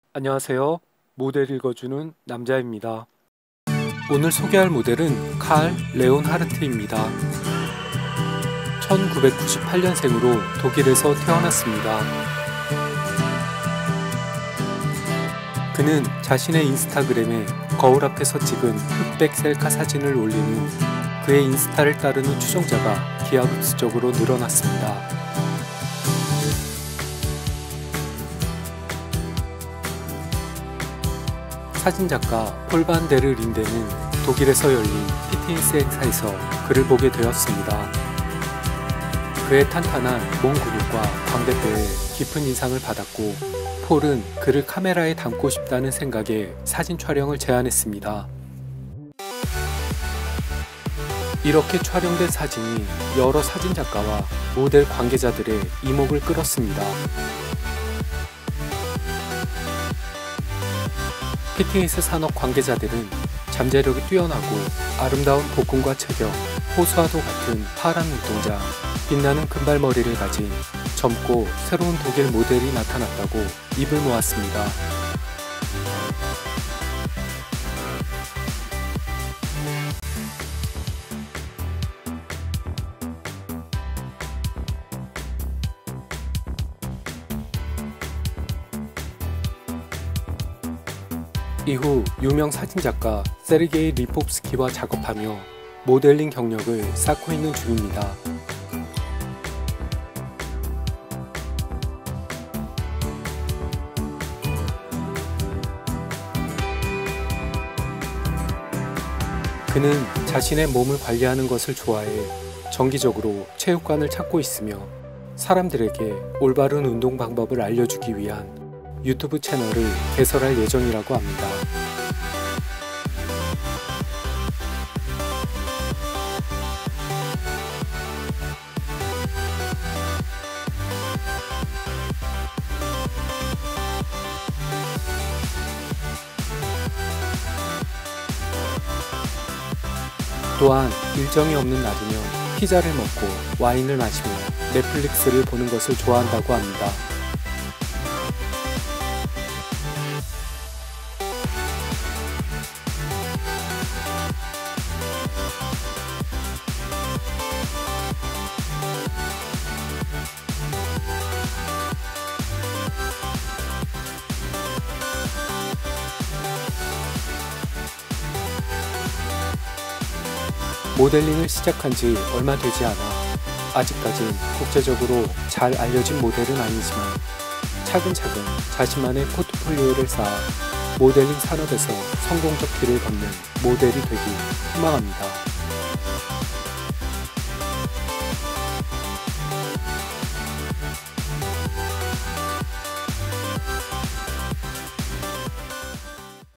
안녕하세요. 모델 읽어주는 남자입니다. 오늘 소개할 모델은 칼 레온하르트입니다. 1998년생으로 독일에서 태어났습니다. 그는 자신의 인스타그램에 거울 앞에서 찍은 흑백 셀카 사진을 올린 후 그의 인스타를 따르는 추종자가 기하급수적으로 늘어났습니다. 사진작가 폴 반 데르 린데는 독일에서 열린 피트니스 행사에서 그를 보게 되었습니다. 그의 탄탄한 몸 근육과 광대뼈에 깊은 인상을 받았고 폴은 그를 카메라에 담고 싶다는 생각에 사진 촬영을 제안했습니다. 이렇게 촬영된 사진이 여러 사진작가와 모델 관계자들의 이목을 끌었습니다. 피트니스 산업 관계자들은 잠재력이 뛰어나고 아름다운 복근과 체격, 호수와도 같은 파란 눈동자, 빛나는 금발머리를 가진 젊고 새로운 독일 모델이 나타났다고 입을 모았습니다. 이후 유명 사진작가 세르게이 리포프스키와 작업하며 모델링 경력을 쌓고 있는 중입니다. 그는 자신의 몸을 관리하는 것을 좋아해 정기적으로 체육관을 찾고 있으며 사람들에게 올바른 운동 방법을 알려주기 위한 유튜브 채널을 개설할 예정이라고 합니다. 또한 일정이 없는 날이면 피자를 먹고 와인을 마시며 넷플릭스를 보는 것을 좋아한다고 합니다. 모델링을 시작한 지 얼마 되지 않아 아직까진 국제적으로 잘 알려진 모델은 아니지만 차근차근 자신만의 포트폴리오를 쌓아 모델링 산업에서 성공적 길을 걷는 모델이 되길 희망합니다.